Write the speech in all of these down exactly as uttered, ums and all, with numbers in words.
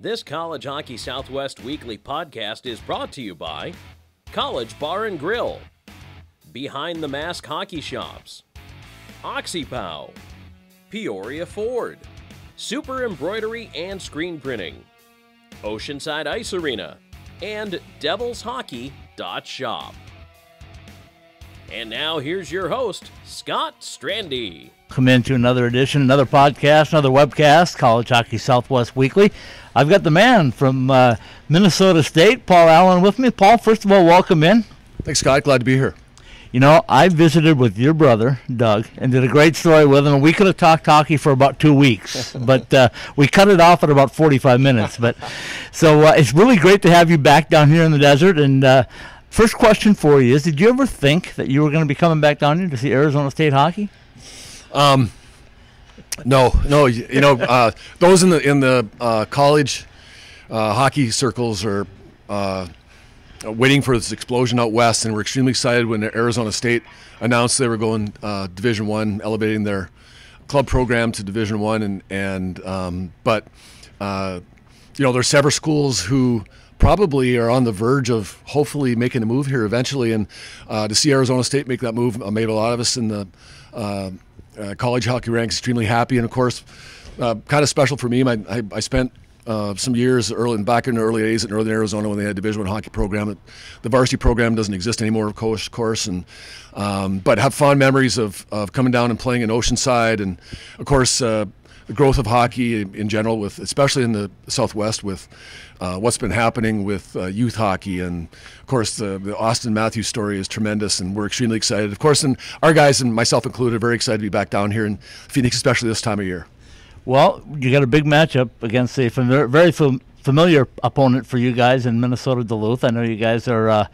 This College Hockey Southwest Weekly podcast is brought to you by College Bar and Grill, Behind the Mask Hockey Shops, OxyPow, Peoria Ford, Super Embroidery and Screen Printing, Oceanside Ice Arena, and Devils Hockey dot shop. And now here's your host, Scott Strandy. Come into another edition, another podcast, another webcast, College Hockey Southwest Weekly. I've got the man from uh, Minnesota State, Paul Allen, with me. Paul, first of all, welcome in. Thanks, Scott. Glad to be here. You know, I visited with your brother, Doug, and did a great story with him. We could have talked hockey for about two weeks, but uh, we cut it off at about forty-five minutes. But so uh, it's really great to have you back down here in the desert. And uh, first question for you is, did you ever think that you were going to be coming back down here to see Arizona State hockey? Um, no, no. You, you know, uh, those in the in the uh, college uh, hockey circles are uh, waiting for this explosion out west, and we're extremely excited when Arizona State announced they were going uh, Division One, elevating their club program to Division One, and and um, but uh, you know, there's several schools who probably are on the verge of hopefully making a move here eventually, and uh, to see Arizona State make that move uh, made a lot of us in the uh, uh, college hockey ranks extremely happy. And of course, uh, kind of special for me. My, I, I spent uh, some years early back in the early days in Northern Arizona when they had a Division One hockey program. The varsity program doesn't exist anymore, of course, and um, but have fond memories of, of coming down and playing in Oceanside, and of course uh, the growth of hockey in general, with especially in the Southwest, with uh, what's been happening with uh, youth hockey. And of course the, the Austin Matthews story is tremendous, and we're extremely excited. Of course, and our guys, and myself included, are very excited to be back down here in Phoenix, especially this time of year. Well, you got a big matchup against a fam- very fam- familiar opponent for you guys in Minnesota Duluth. I know you guys are uh,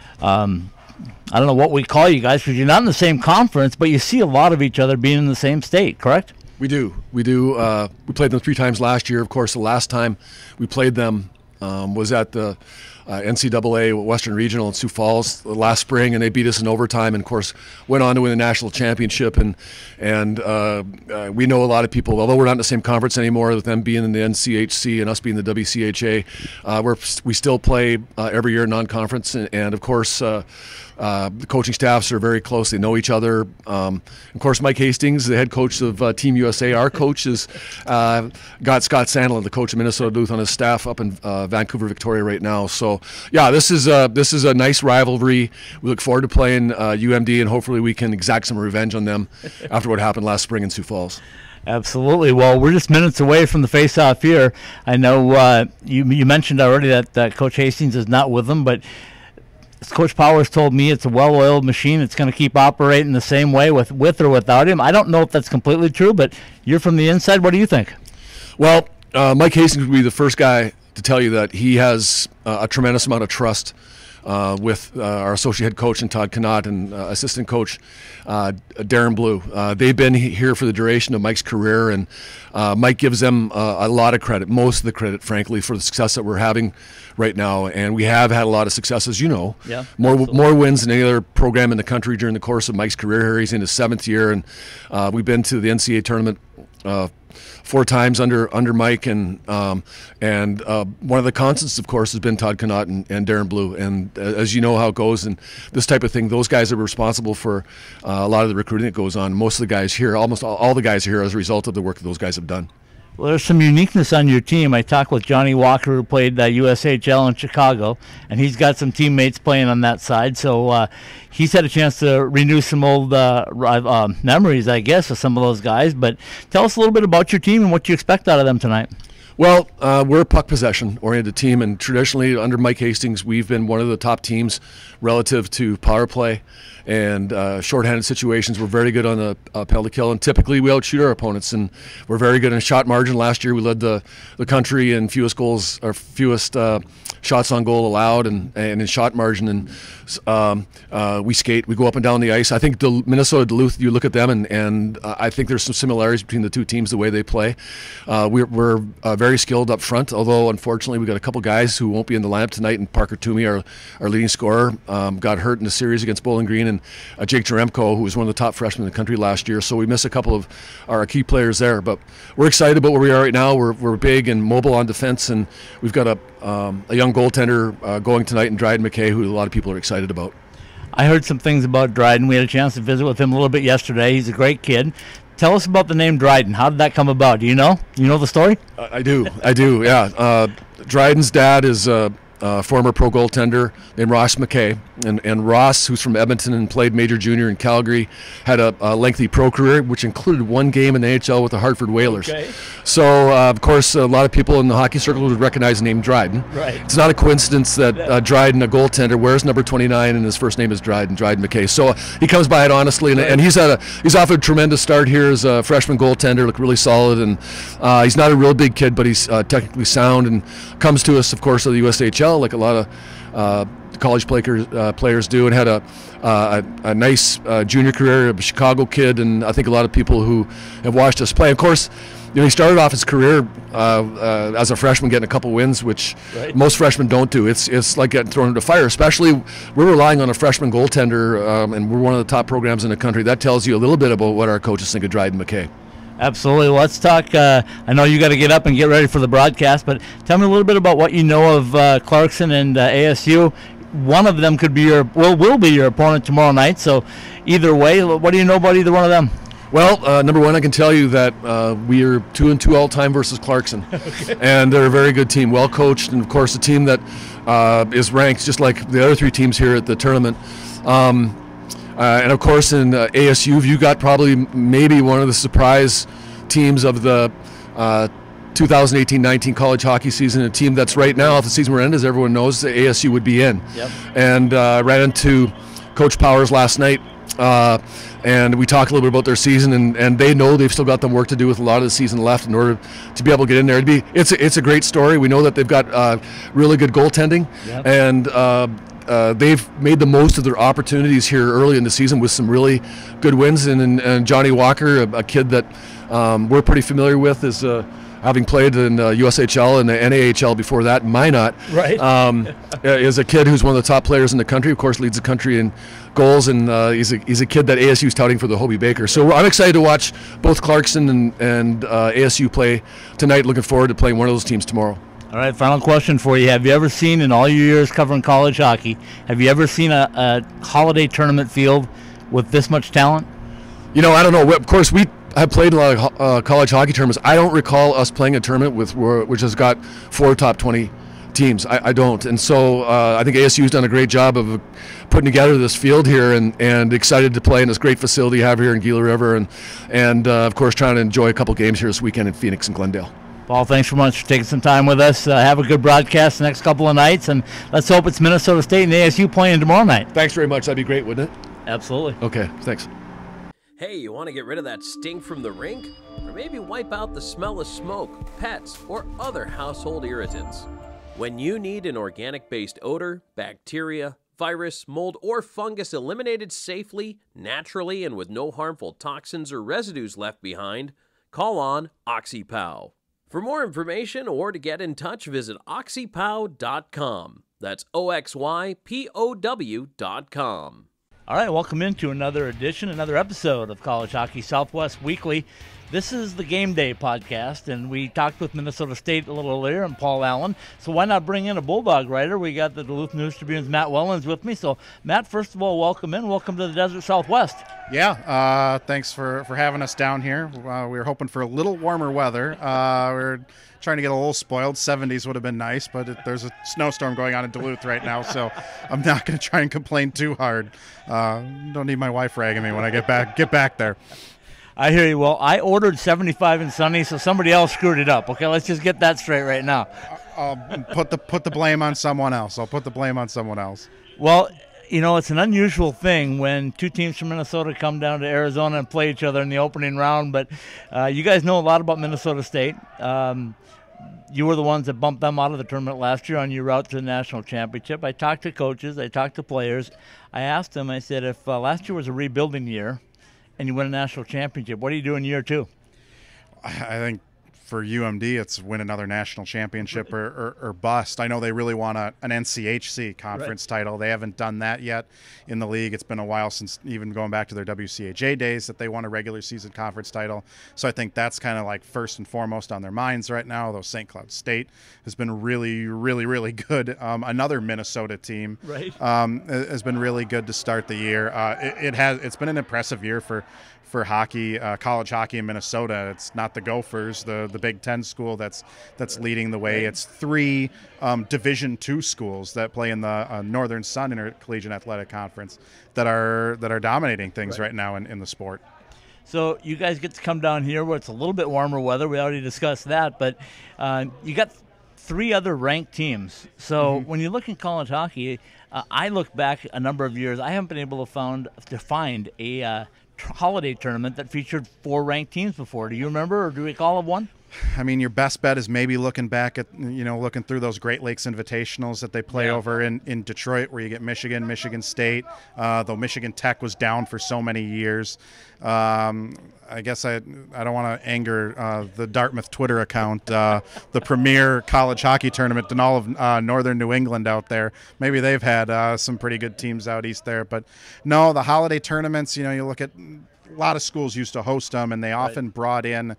um, I don't know what we call you guys, because you're not in the same conference, but you see a lot of each other being in the same state, correct? We do. We do. Uh, we played them three times last year. Of course, the last time we played them um, was at the uh, N C double A Western Regional in Sioux Falls last spring, and they beat us in overtime, and of course went on to win the national championship. And and uh, uh, we know a lot of people, although we're not in the same conference anymore, with them being in the N C H C and us being the W C H A, uh, we're, we still play uh, every year non-conference, and, and of course uh, Uh, the coaching staffs are very close. They know each other. Um, of course, Mike Hastings, the head coach of uh, Team U S A, our coach, has uh, got Scott Sandlin, the coach of Minnesota Duluth, on his staff up in uh, Vancouver, Victoria right now. So, yeah, this is a, this is a nice rivalry. We look forward to playing uh, U M D, and hopefully we can exact some revenge on them after what happened last spring in Sioux Falls. Absolutely. Well, we're just minutes away from the face-off here. I know uh, you, you mentioned already that uh, Coach Hastings is not with them, but Coach Powers told me it's a well-oiled machine. It's going to keep operating the same way with, with or without him. I don't know if that's completely true, but you're from the inside. What do you think? Well, uh, Mike Hastings would be the first guy to tell you that he has uh, a tremendous amount of trust uh, with uh, our associate head coach and Todd Connaught and uh, assistant coach uh, Darren Blue. Uh, they've been here for the duration of Mike's career, and uh, Mike gives them uh, a lot of credit, most of the credit, frankly, for the success that we're having right now. And we have had a lot of successes, you know. Yeah, more absolutely. more wins than any other program in the country during the course of Mike's career here. He's in his seventh year, and uh, we've been to the N C A A tournament uh, four times under under Mike, and um, and uh, one of the constants, of course, has been Todd Connaught and, and Darren Blue. And uh, as you know how it goes, and this type of thing, those guys are responsible for uh, a lot of the recruiting that goes on. Most of the guys here, almost all, all the guys are here as a result of the work that those guys have done. Well, there's some uniqueness on your team. I talked with Johnny Walker, who played uh, U S H L in Chicago, and he's got some teammates playing on that side. So uh, he's had a chance to renew some old uh, uh, memories, I guess, of some of those guys. But tell us a little bit about your team and what you expect out of them tonight. Well, uh, we're a puck possession-oriented team, and traditionally under Mike Hastings, we've been one of the top teams relative to power play and uh, shorthanded situations. We're very good on the uh, penalty kill, and typically we outshoot our opponents, and we're very good in shot margin. Last year we led the, the country in fewest goals, or fewest uh, shots on goal allowed, and, and in shot margin, and um, uh, we skate, we go up and down the ice. I think Del- Minnesota Duluth, you look at them, and, and uh, I think there's some similarities between the two teams, the way they play. Uh, we're we're uh, very very skilled up front, although unfortunately we got a couple guys who won't be in the lineup tonight, and Parker Toomey, our, our leading scorer, um, got hurt in the series against Bowling Green, and uh, Jake Jaremko, who was one of the top freshmen in the country last year, so we miss a couple of our key players there. But we're excited about where we are right now. We're, we're big and mobile on defense, and we've got a, um, a young goaltender uh, going tonight in Dryden McKay, who a lot of people are excited about. I heard some things about Dryden. We had a chance to visit with him a little bit yesterday. He's a great kid. Tell us about the name Dryden. How did that come about? Do you know? You know the story? Uh, I do. I do, yeah. Uh, Dryden's dad is a, a former pro goaltender named Ross McKay. And, and Ross, who's from Edmonton and played major junior in Calgary, had a, a lengthy pro career, which included one game in the N H L with the Hartford Whalers. Okay. So, uh, of course, a lot of people in the hockey circle would recognize the name Dryden. Right. It's not a coincidence that uh, Dryden, a goaltender, wears number twenty-nine, and his first name is Dryden, Dryden McKay. So uh, he comes by it honestly, and, and he's had a he's off a tremendous start here as a freshman goaltender, looked really solid, and uh, he's not a real big kid, but he's uh, technically sound, and comes to us, of course, of the U S H L, like a lot of uh, college players, uh, players do, and had a uh, a, a nice uh, junior career, a Chicago kid, and I think a lot of people who have watched us play. Of course, you know, he started off his career uh, uh, as a freshman getting a couple wins, which right. most freshmen don't do. It's it's like getting thrown into fire, especially we're relying on a freshman goaltender, um, and we're one of the top programs in the country. That tells you a little bit about what our coaches think of Dryden McKay. Absolutely. Well, let's talk. Uh, I know you got to get up and get ready for the broadcast, but tell me a little bit about what you know of uh, Clarkson and uh, A S U. One of them could be your, well, will be your opponent tomorrow night. So either way, what do you know about either one of them? Well, uh, number one, I can tell you that uh, we are two and two all time versus Clarkson, okay. And they're a very good team, well coached, and of course a team that uh, is ranked just like the other three teams here at the tournament. Um, uh, and of course, in uh, A S U, you got probably maybe one of the surprise teams of the uh, two thousand eighteen nineteen college hockey season. A team that's right now, if the season were to end, as everyone knows, the A S U would be in. Yep. And uh, ran into Coach Powers last night. Uh, and we talked a little bit about their season, and, and they know they've still got them work to do with a lot of the season left in order to be able to get in there. It'd be, it's, a, it's a great story. We know that they've got uh, really good goaltending, yep. and uh, uh, they've made the most of their opportunities here early in the season with some really good wins. And, and, and Johnny Walker, a, a kid that um, we're pretty familiar with, is uh, having played in uh, U S H L and the N A H L before that, Minot, right. um, is a kid who's one of the top players in the country. Of course, leads the country in goals, and uh, he's a he's a kid that A S U is touting for the Hobie Baker. So I'm excited to watch both Clarkson and and uh, A S U play tonight. Looking forward to playing one of those teams tomorrow. All right, final question for you. Have you ever seen, in all your years covering college hockey, have you ever seen a, a holiday tournament field with this much talent? You know, I don't know. Of course, we have played a lot of uh, college hockey tournaments. I don't recall us playing a tournament with which has got four top twenty teams. I, I don't. And so uh, I think A S U's done a great job of putting together this field here, and, and excited to play in this great facility you have here in Gila River, and, and uh, of course, trying to enjoy a couple games here this weekend in Phoenix and Glendale. Paul, thanks so much for taking some time with us. Uh, have a good broadcast the next couple of nights, and let's hope it's Minnesota State and A S U playing tomorrow night. Thanks very much. That'd be great, wouldn't it? Absolutely. Okay, thanks. Hey, you want to get rid of that stink from the rink? Or maybe wipe out the smell of smoke, pets, or other household irritants? When you need an organic-based odor, bacteria, virus, mold, or fungus eliminated safely, naturally, and with no harmful toxins or residues left behind, call on OxyPow. For more information or to get in touch, visit oxy pow dot com. That's O X Y P O W dot com. All right, welcome into another edition, another episode of College Hockey Southwest Weekly. This is the Game Day podcast, and we talked with Minnesota State a little earlier and Paul Allen. So why not bring in a Bulldog writer? We got the Duluth News Tribune's Matt Wellens with me. So, Matt, first of all, welcome in. Welcome to the Desert Southwest. Yeah, uh, thanks for, for having us down here. Uh, we were hoping for a little warmer weather. Uh, we we're trying to get a little spoiled. seventies would have been nice, but it, there's a snowstorm going on in Duluth right now, so I'm not going to try and complain too hard. Uh, don't need my wife ragging me when I get back get back there. I hear you. Well, I ordered seventy-five and sunny, so somebody else screwed it up. Okay, let's just get that straight right now. I'll put the put the blame on someone else. I'll put the blame on someone else. Well, you know, it's an unusual thing when two teams from Minnesota come down to Arizona and play each other in the opening round, but uh, you guys know a lot about Minnesota State. Um, you were the ones that bumped them out of the tournament last year on your route to the national championship. I talked to coaches. I talked to players. I asked them, I said, if uh, last year was a rebuilding year and you win a national championship, what do you do in year two? I think for U M D, it's win another national championship or, or, or bust. I know they really want a, an N C H C conference right. title. They haven't done that yet in the league. It's been a while since even going back to their W C H A days that they won a regular season conference title. So I think that's kind of like first and foremost on their minds right now, though Saint Cloud State has been really, really, really good. Um, another Minnesota team right. um, has been really good to start the year. Uh, it, it has, it's been an impressive year for for hockey, uh, college hockey in Minnesota. It's not the Gophers, the the Big Ten school that's that's leading the way. It's three um, Division two schools that play in the uh, Northern Sun Intercollegiate Athletic Conference that are that are dominating things right, right now in, in the sport. So you guys get to come down here where it's a little bit warmer weather. We already discussed that, but uh, you got three other ranked teams. So mm-hmm. when you look in college hockey, uh, I look back a number of years. I haven't been able to found to find a uh, holiday tournament that featured four ranked teams before. Do you remember, or do you recall of one? I mean, your best bet is maybe looking back at, you know, looking through those Great Lakes Invitationals that they play yeah. over in, in Detroit, where you get Michigan, Michigan State, uh, though Michigan Tech was down for so many years. Um, I guess I I don't want to anger uh, the Dartmouth Twitter account, uh, the premier college hockey tournament in all of uh, northern New England out there. Maybe they've had uh, some pretty good teams out east there. But no, the holiday tournaments, you know, you look at a lot of schools used to host them, and they often right. brought in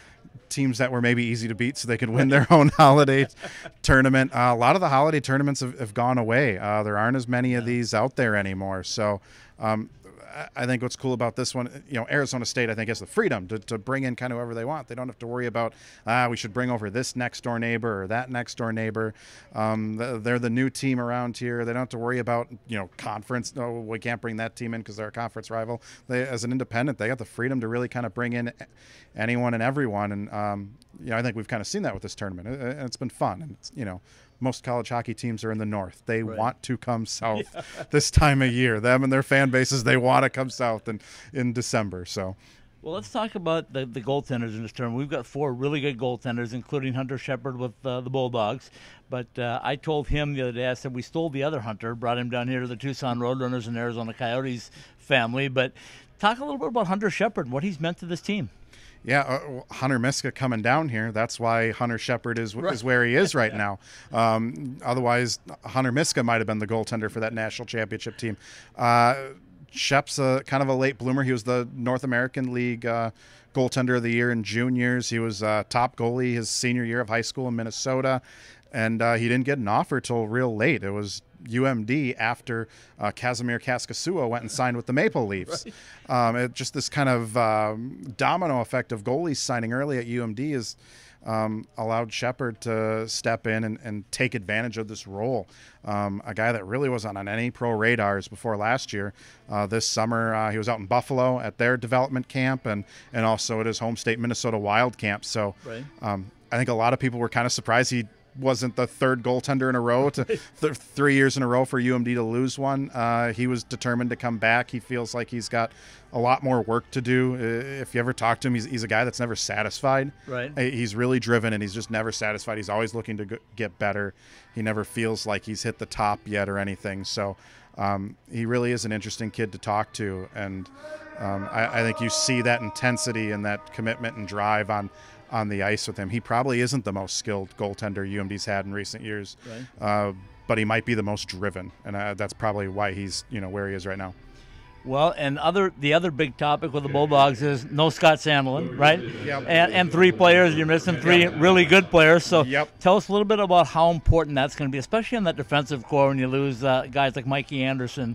teams that were maybe easy to beat so they could win their own holiday tournament. Uh, a lot of the holiday tournaments have, have gone away. Uh, there aren't as many of these out there anymore. So um, I think what's cool about this one, you know, Arizona State, I think, has the freedom to, to bring in kind of whoever they want. They don't have to worry about, ah, we should bring over this next door neighbor or that next door neighbor. Um, they're the new team around here. They don't have to worry about, you know, conference. No, we can't bring that team in because they're a conference rival. They, as an independent, they got the freedom to really kind of bring in anyone and everyone. And, um, you know, I think we've kind of seen that with this tournament. It, it's been fun. And, it's, you know, most college hockey teams are in the north. They right. want to come south yeah. this time of year. Them and their fan bases, they want to come south in, in December. So, well, let's talk about the, the goaltenders in this tournament. We've got four really good goaltenders, including Hunter Shepard with uh, the Bulldogs. But uh, I told him the other day, I said we stole the other Hunter, brought him down here to the Tucson Roadrunners and Arizona Coyotes family. But talk a little bit about Hunter Shepard, what he's meant to this team. Yeah, uh, Hunter Miska coming down here. That's why Hunter Shepard is right. is where he is right yeah. now. Um, otherwise, Hunter Miska might have been the goaltender for that national championship team. Uh, Shep's a, kind of a late bloomer. He was the North American League uh, goaltender of the year in juniors. He was uh, top goalie his senior year of high school in Minnesota. And uh, he didn't get an offer till real late. It was U M D after uh, Kazimir Kaskasuo went and signed with the Maple Leafs. Right. Um, it, just this kind of um, domino effect of goalies signing early at U M D has um, allowed Shepard to step in and, and take advantage of this role. Um, a guy that really wasn't on any pro radars before last year. Uh, this summer, uh, he was out in Buffalo at their development camp and, and also at his home state Minnesota Wild camp. So right. um, I think a lot of people were kind of surprised he wasn't the third goaltender in a row to th- three years in a row for U M D to lose one. Uh, he was determined to come back. He feels like he's got a lot more work to do. If you ever talk to him, he's, he's a guy that's never satisfied. Right. He's really driven and he's just never satisfied. He's always looking to g- get better. He never feels like he's hit the top yet or anything. So um, he really is an interesting kid to talk to. And um, I, I think you see that intensity and that commitment and drive on on the ice with him. He probably isn't the most skilled goaltender U M D's had in recent years, right. uh, but he might be the most driven, and uh, that's probably why he's, you know, where he is right now. Well, and other the other big topic with the Bulldogs is no Scott Sandelin, right? Yep. And, and three players. You're missing three yep. really good players. So yep. tell us a little bit about how important that's going to be, especially in that defensive core when you lose uh, guys like Mikey Anderson.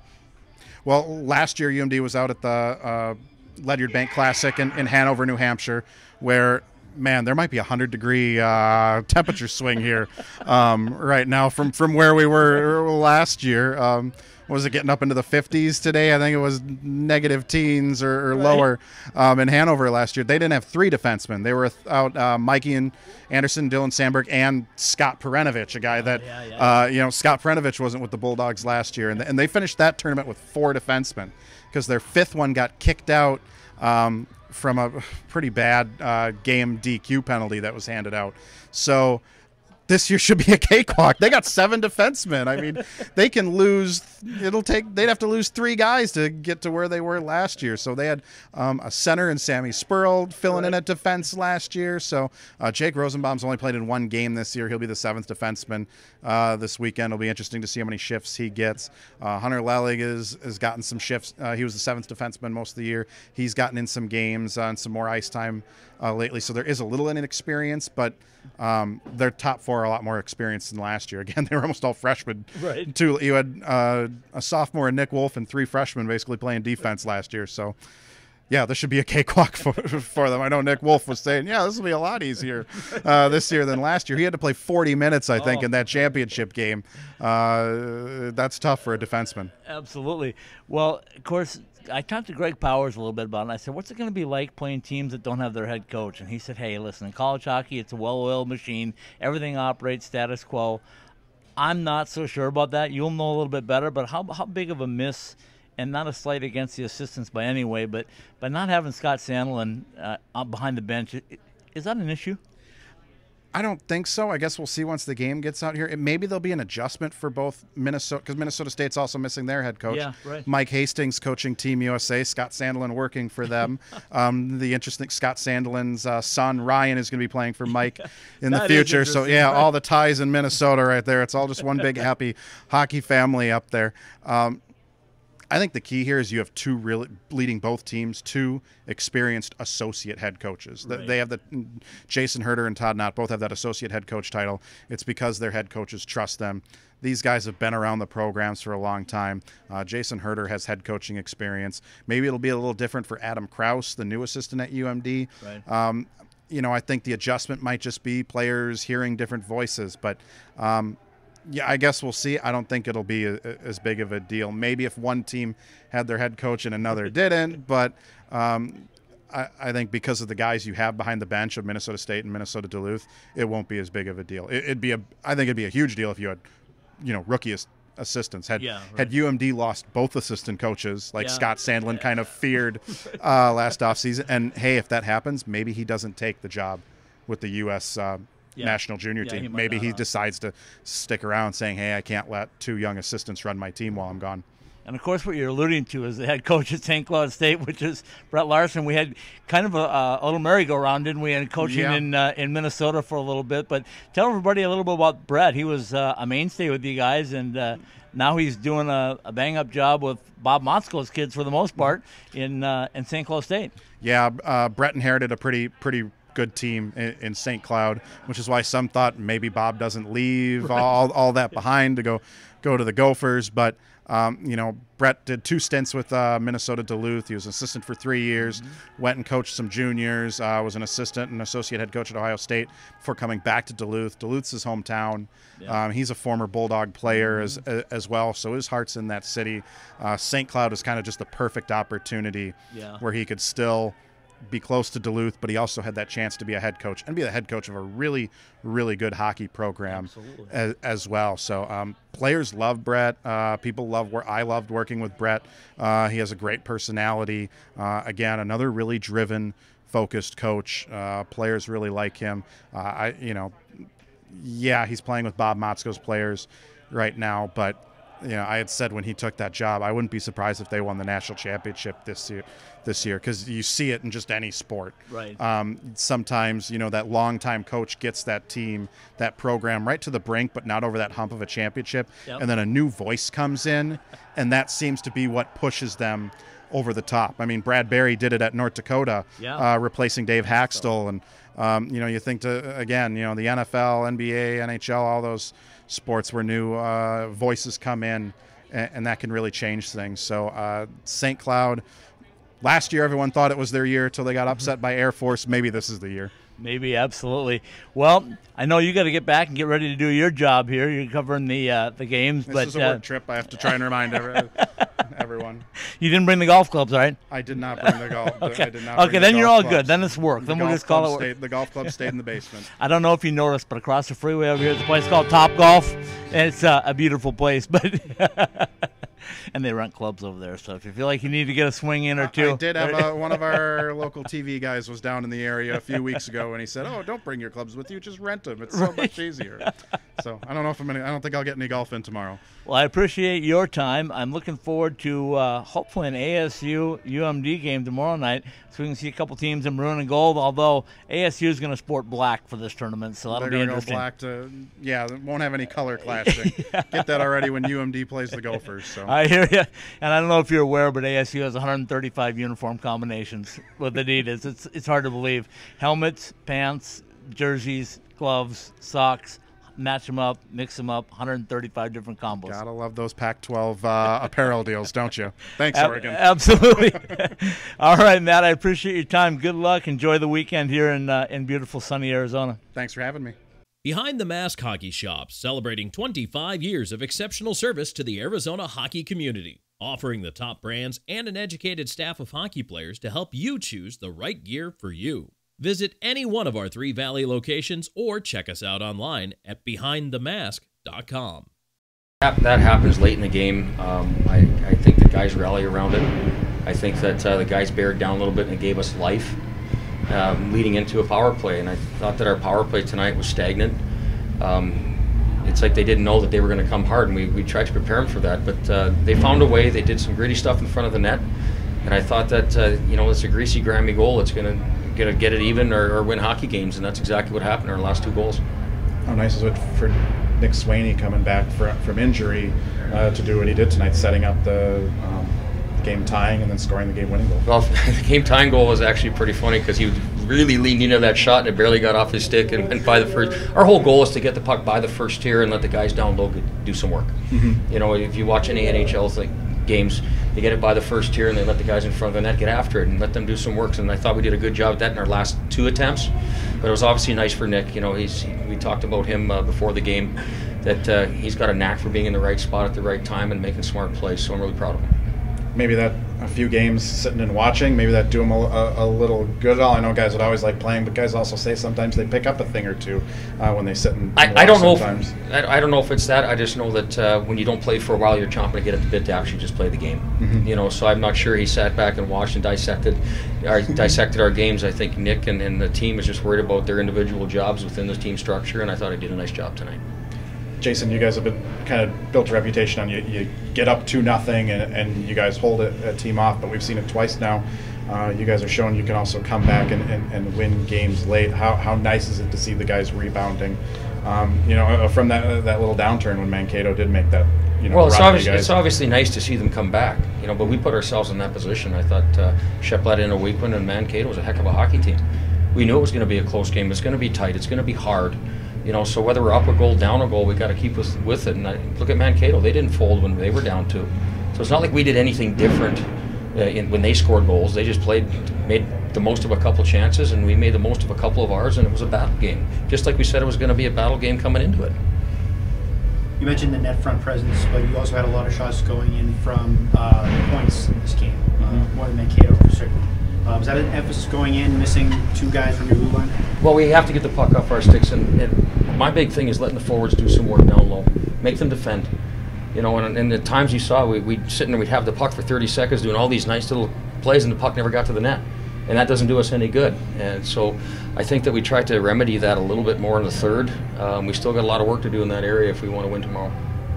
Well, last year U M D was out at the uh, Ledyard Bank Classic in, in Hanover, New Hampshire, where man, there might be a hundred degree uh, temperature swing here um, right now from, from where we were last year. Um, was it getting up into the fifties today? I think it was negative teens or, or right. lower um, in Hanover last year. They didn't have three defensemen. They were out uh, Mikey and Anderson, Dylan Sandberg, and Scott Perenovich, a guy oh, that, yeah, yeah. Uh, you know, Scott Perenovich wasn't with the Bulldogs last year. And, and they finished that tournament with four defensemen because their fifth one got kicked out um, from a pretty bad uh, game D Q penalty that was handed out. So this year should be a cakewalk. They got seven defensemen. I mean, they can lose it'll take. They'd have to lose three guys to get to where they were last year. So they had um, a center and Sammy Spurl filling right. in at defense last year. So uh, Jake Rosenbaum's only played in one game this year. He'll be the seventh defenseman uh, this weekend. It'll be interesting to see how many shifts he gets. Uh, Hunter Lelig is, has gotten some shifts. Uh, he was the seventh defenseman most of the year. He's gotten in some games uh, and some more ice time uh, lately. So there is a little inexperience, but um, their top four are a lot more experienced than last year. Again, they were almost all freshmen. Right. Two, you had uh, a sophomore, Nick Wolf, and three freshmen basically playing defense last year. So, yeah, this should be a cakewalk for, for them. I know Nick Wolf was saying, yeah, this will be a lot easier uh, this year than last year. He had to play forty minutes, I think, oh. in that championship game. Uh, that's tough for a defenseman. Absolutely. Well, of course, I talked to Greg Powers a little bit about it, and I said, what's it going to be like playing teams that don't have their head coach? And he said, hey, listen, in college hockey, it's a well-oiled machine. Everything operates status quo. I'm not so sure about that. You'll know a little bit better, but how how big of a miss, and not a slight against the assistants by any way, but by not having Scott Sandelin uh, behind the bench, is that an issue? I don't think so. I guess we'll see once the game gets out here. It, maybe there'll be an adjustment for both Minnesota, because Minnesota State's also missing their head coach. Yeah, right. Mike Hastings coaching Team U S A, Scott Sandelin working for them. um, the interesting Scott Sandelin's uh, son, Ryan, is going to be playing for Mike in the future. So, yeah, right. all the ties in Minnesota right there. It's all just one big happy hockey family up there. Um, I think the key here is you have two really leading both teams, two experienced associate head coaches. Right. They have the Jason Herter and Todd Knott both have that associate head coach title. It's because their head coaches trust them. These guys have been around the programs for a long time. Uh, Jason Herter has head coaching experience. Maybe it'll be a little different for Adam Krause, the new assistant at U M D. Right. Um, you know, I think the adjustment might just be players hearing different voices, but um, yeah, I guess we'll see. I don't think it'll be a, a, as big of a deal. Maybe if one team had their head coach and another didn't, but um, I, I think because of the guys you have behind the bench of Minnesota State and Minnesota Duluth, it won't be as big of a deal. It, it'd be a, I think it'd be a huge deal if you had, you know, rookie as, assistants. Had yeah, right. had U M D lost both assistant coaches, like yeah. Scott Sandelin kind of feared uh, last offseason. And hey, if that happens, maybe he doesn't take the job with the U S Uh, Yeah. national junior yeah, team. he Maybe he not. decides to stick around saying, hey, I can't let two young assistants run my team while I'm gone. And, of course, what you're alluding to is the head coach at Saint Cloud State, which is Brett Larson. We had kind of a, a little merry-go-round, didn't we, and coaching yeah. in uh, in Minnesota for a little bit. But tell everybody a little bit about Brett. He was uh, a mainstay with you guys, and uh, now he's doing a, a bang-up job with Bob Motzko's kids for the most part in uh, in Saint Cloud State. Yeah, uh, Brett inherited a pretty pretty good team in, in Saint Cloud, which is why some thought maybe Bob doesn't leave right. all all that behind to go go to the Gophers. But um, you know, Brett did two stints with uh, Minnesota Duluth. He was an assistant for three years, mm-hmm. went and coached some juniors, uh, was an assistant and associate head coach at Ohio State before coming back to Duluth. Duluth's his hometown. Yeah. Um, he's a former Bulldog player mm-hmm. as as well, so his heart's in that city. Uh, Saint Cloud is kind of just the perfect opportunity yeah. where he could still be close to Duluth, but he also had that chance to be a head coach and be the head coach of a really, really good hockey program as, as well. So um, players love Brett. Uh, people love where I loved working with Brett. Uh, he has a great personality. Uh, again, another really driven, focused coach. Uh, players really like him. Uh, I, you know, yeah, he's playing with Bob Motzko's players right now, but you know, I had said when he took that job, I wouldn't be surprised if they won the national championship this year. This year, because you see it in just any sport. Right. Um, sometimes, you know, that longtime coach gets that team, that program right to the brink, but not over that hump of a championship. Yep. And then a new voice comes in, and that seems to be what pushes them over the top. I mean, Brad Berry did it at North Dakota, yeah. uh, replacing Dave Haxtell. And, um, you know, you think to, again, you know, the N F L, N B A, N H L, all those sports where new uh, voices come in, and, and that can really change things. So uh, Saint Cloud, last year, everyone thought it was their year until they got upset by Air Force. Maybe this is the year. Maybe, absolutely. Well, I know you got to get back and get ready to do your job here. You're covering the uh, the games. This but, is a uh, work trip. I have to try and remind every, everyone. You didn't bring the golf clubs, right? I did not bring the golf. okay, I did not okay bring then the you're golf all clubs. good. Then it's work. The then we'll golf just call club it work. Stayed, the golf club stayed in the basement. I don't know if you noticed, but across the freeway over here is a place called Top Golf, and it's uh, a beautiful place. But and they rent clubs over there. So if you feel like you need to get a swing in or two. I did have a, one of our local T V guys was down in the area a few weeks ago, and he said, "Oh, don't bring your clubs with you, just rent them. It's so Right. much easier." So I don't know if I'm gonna. I don't think I'll get any golf in tomorrow. Well, I appreciate your time. I'm looking forward to uh, hopefully an A S U U M D game tomorrow night, so we can see a couple teams in maroon and gold. Although A S U is going to sport black for this tournament, so that'll They're be gonna interesting. go black to yeah. It won't have any color clashing. yeah. Get that already when U M D plays the Gophers. So I hear you, and I don't know if you're aware, but A S U has one hundred thirty-five uniform combinations with Adidas. It's it's hard to believe. Helmets, pants, jerseys, gloves, socks. Match them up, mix them up, one hundred thirty-five different combos. Gotta love those Pac twelve uh, apparel deals, don't you? Thanks, Ab- Oregon. Absolutely. All right, Matt, I appreciate your time. Good luck. Enjoy the weekend here in uh, in beautiful sunny Arizona. Thanks for having me. Behind the Mask Hockey Shops, celebrating twenty-five years of exceptional service to the Arizona hockey community, offering the top brands and an educated staff of hockey players to help you choose the right gear for you. Visit any one of our three Valley locations or check us out online at behind the mask dot com. That, that happens late in the game. Um, I, I think the guys rally around it. I think that uh, the guys bared down a little bit and gave us life um, leading into a power play. And I thought that our power play tonight was stagnant. Um, it's like they didn't know that they were going to come hard, and we, we tried to prepare them for that. But uh, they found a way. They did some gritty stuff in front of the net. And I thought that, uh, you know, it's a greasy Grammy goal. It's going to Gonna get it even or, or win hockey games, and that's exactly what happened in our last two goals. How nice is it for Nick Swaney coming back for, from injury uh, to do what he did tonight, setting up the um, game tying and then scoring the game winning goal? Well, the game tying goal was actually pretty funny because he really leaned into that shot and it barely got off his stick and went by the first. Our whole goal is to get the puck by the first tier and let the guys down low do some work. Mm-hmm. You know, if you watch any N H L like games, they get it by the first tier and they let the guys in front of the net get after it and let them do some work. And I thought we did a good job of that in our last two attempts. But it was obviously nice for Nick. You know, he's he, we talked about him uh, before the game, that uh, he's got a knack for being in the right spot at the right time and making smart plays. So I'm really proud of him. Maybe that a few games sitting and watching, maybe that do him a, a, a little good at all. I know guys would always like playing, but guys also say sometimes they pick up a thing or two uh, when they sit and, and I, watch I don't know. sometimes. If, I, I don't know if it's that. I just know that uh, when you don't play for a while, you're chomping to get at the bit to actually just play the game. Mm-hmm. You know, so I'm not sure he sat back and watched and dissected, our, dissected our games. I think Nick and, and the team is just worried about their individual jobs within the team structure, and I thought he did a nice job tonight. Jason, you guys have been kind of built a reputation on you, you get up to nothing and, and you guys hold a, a team off, but we've seen it twice now. Uh, you guys are showing you can also come back and, and, and win games late. How how nice is it to see the guys rebounding? Um, you know, from that that little downturn when Mankato did make that. You know, well, it's, run obvious, you guys. it's obviously nice to see them come back. You know, but we put ourselves in that position. I thought uh, Sheplet in a week one and Mankato was a heck of a hockey team. We knew it was going to be a close game. It's going to be tight. It's going to be hard. You know, so whether we're up a goal, down a goal, we got to keep with, with it. And I, look at Mankato; they didn't fold when they were down two. So it's not like we did anything different uh, in, when they scored goals. They just played, made the most of a couple chances, and we made the most of a couple of ours, and it was a battle game. Just like we said, it was going to be a battle game coming into it. You mentioned the net front presence, but you also had a lot of shots going in from uh, points in this game, uh, mm-hmm. more than Mankato for certain. Uh, was that an emphasis going in, missing two guys from your blue line? Well, we have to get the puck off our sticks, and, and my big thing is letting the forwards do some work down low, make them defend. You know, and, and the times you saw, we, we'd sit and we'd have the puck for thirty seconds doing all these nice little plays, and the puck never got to the net. And that doesn't do us any good. And so I think that we tried to remedy that a little bit more in the third. Um, we still got a lot of work to do in that area if we want to win tomorrow.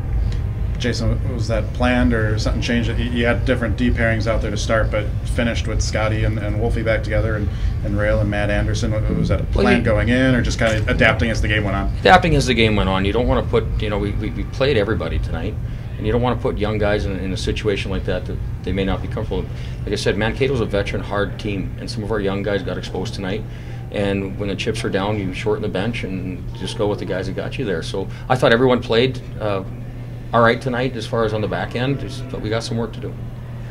Jason, was that planned or something changed? You had different D pairings out there to start, but finished with Scotty and, and Wolfie back together, and, and Rail and Matt Anderson. Was that a plan well, you, going in, or just kind of adapting as the game went on? Adapting as the game went on. You don't want to put, you know, we, we, we played everybody tonight, and you don't want to put young guys in, in a situation like that that they may not be comfortable. Like I said, Mankato's a veteran, hard team, and some of our young guys got exposed tonight. And when the chips are down, you shorten the bench and just go with the guys that got you there. So I thought everyone played uh, all right tonight as far as on the back end, just, but we got some work to do.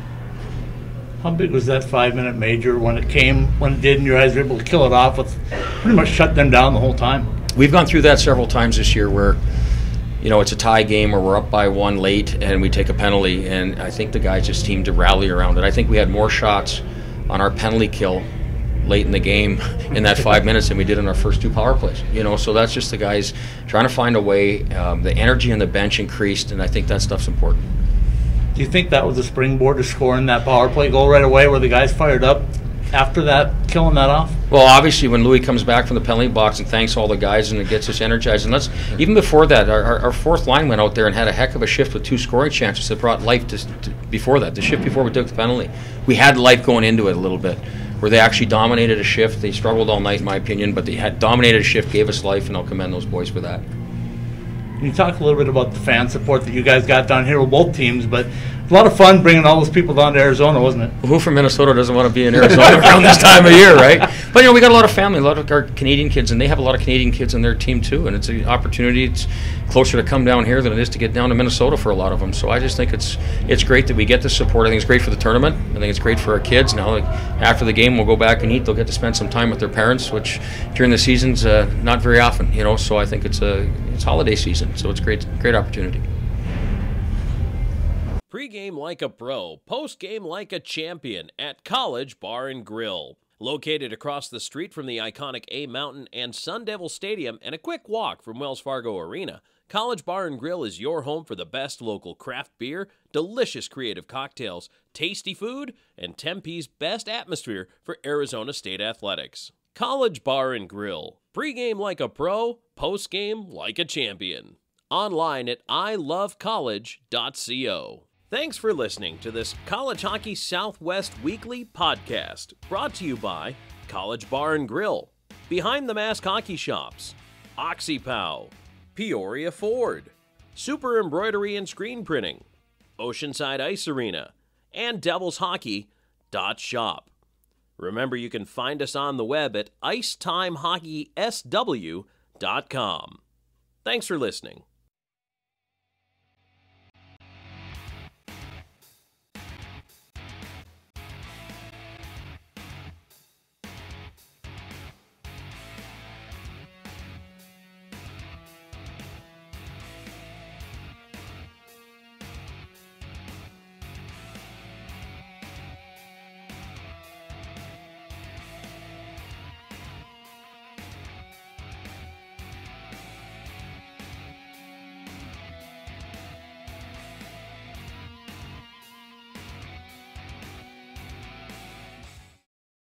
How big was that five-minute major when it came, when it did, and you guys were able to kill it off with pretty much shut them down the whole time? We've gone through that several times this year where, you know, it's a tie game or we're up by one late and we take a penalty, and I think the guys just seemed to rally around it. I think we had more shots on our penalty kill late in the game in that five minutes than we did in our first two power plays. You know, so that's just the guys trying to find a way. Um, the energy on the bench increased, and I think that stuff's important. Do you think that was a springboard to scoring that power play goal right away where the guys fired up after that, killing that off? Well, obviously, when Louis comes back from the penalty box and thanks all the guys and it gets us energized. And let's even before that, our, our, our fourth line went out there and had a heck of a shift with two scoring chances that brought life to, to before that. The shift before we took the penalty, we had life going into it a little bit, where they actually dominated a shift. They struggled all night, in my opinion, but they had dominated a shift, gave us life, and I'll commend those boys for that. Can you talk a little bit about the fan support that you guys got down here with both teams? But a lot of fun bringing all those people down to Arizona, wasn't it? Well, who from Minnesota doesn't want to be in Arizona around this time of year, right? But, you know, we got a lot of family, a lot of our Canadian kids, and they have a lot of Canadian kids in their team, too. And it's an opportunity. It's closer to come down here than it is to get down to Minnesota for a lot of them. So I just think it's it's great that we get the support. I think it's great for the tournament. I think it's great for our kids. Now, like, after the game, we'll go back and eat. They'll get to spend some time with their parents, which during the season's uh, not very often, you know. So I think it's a it's holiday season, so it's great great opportunity. Pre-game like a pro, post-game like a champion at College Bar and Grill. Located across the street from the iconic A Mountain and Sun Devil Stadium and a quick walk from Wells Fargo Arena, College Bar and Grill is your home for the best local craft beer, delicious creative cocktails, tasty food, and Tempe's best atmosphere for Arizona State athletics. College Bar and Grill. Pre-game like a pro, post-game like a champion. Online at i love college dot co. Thanks for listening to this College Hockey Southwest Weekly podcast, brought to you by College Bar and Grill, Behind the Mask Hockey Shops, OxyPow, Peoria Ford, Super Embroidery and Screen Printing, Oceanside Ice Arena, and devils hockey dot shop. Remember, you can find us on the web at ice time hockey s w dot com. Thanks for listening.